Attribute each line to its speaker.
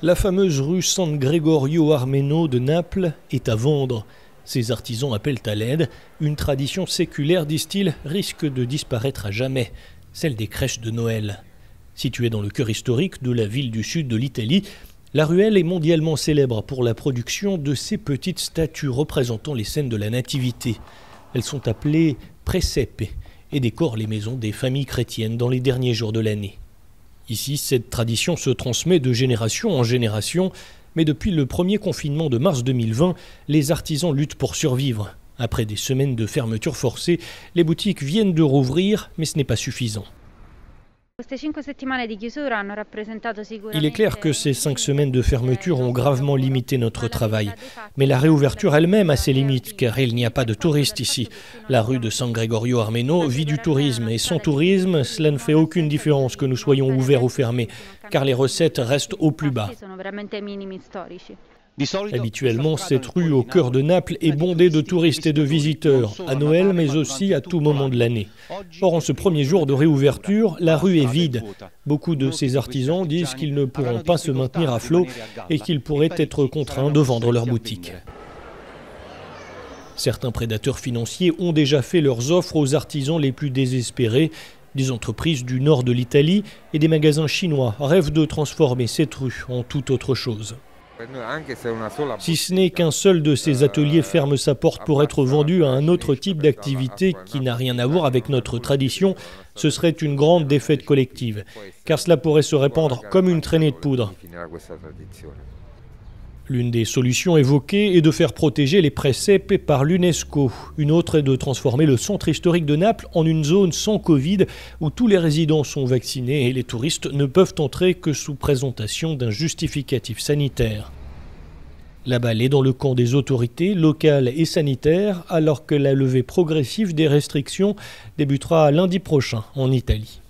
Speaker 1: La fameuse rue San Gregorio Armeno de Naples est à vendre. Ses artisans appellent à l'aide. Une tradition séculaire, disent-ils, risque de disparaître à jamais, celle des crèches de Noël. Située dans le cœur historique de la ville du sud de l'Italie, la ruelle est mondialement célèbre pour la production de ces petites statues représentant les scènes de la Nativité. Elles sont appelées presepe et décorent les maisons des familles chrétiennes dans les derniers jours de l'année. Ici, cette tradition se transmet de génération en génération, mais depuis le premier confinement de mars 2020, les artisans luttent pour survivre. Après des semaines de fermeture forcée, les boutiques viennent de rouvrir, mais ce n'est pas suffisant. Il est clair que ces 5 semaines de fermeture ont gravement limité notre travail. Mais la réouverture elle-même a ses limites, car il n'y a pas de touristes ici. La rue de San Gregorio Armeno vit du tourisme, et sans tourisme, cela ne fait aucune différence que nous soyons ouverts ou fermés, car les recettes restent au plus bas. Habituellement, cette rue au cœur de Naples est bondée de touristes et de visiteurs, à Noël mais aussi à tout moment de l'année. Or, en ce premier jour de réouverture, la rue est vide. Beaucoup de ces artisans disent qu'ils ne pourront pas se maintenir à flot et qu'ils pourraient être contraints de vendre leurs boutiques. Certains prédateurs financiers ont déjà fait leurs offres aux artisans les plus désespérés. Des entreprises du nord de l'Italie et des magasins chinois rêvent de transformer cette rue en toute autre chose. Si ce n'est qu'un seul de ces ateliers ferme sa porte pour être vendu à un autre type d'activité qui n'a rien à voir avec notre tradition, ce serait une grande défaite collective, car cela pourrait se répandre comme une traînée de poudre. L'une des solutions évoquées est de faire protéger les presepe par l'UNESCO. Une autre est de transformer le centre historique de Naples en une zone sans Covid où tous les résidents sont vaccinés et les touristes ne peuvent entrer que sous présentation d'un justificatif sanitaire. La balle est dans le camp des autorités locales et sanitaires alors que la levée progressive des restrictions débutera lundi prochain en Italie.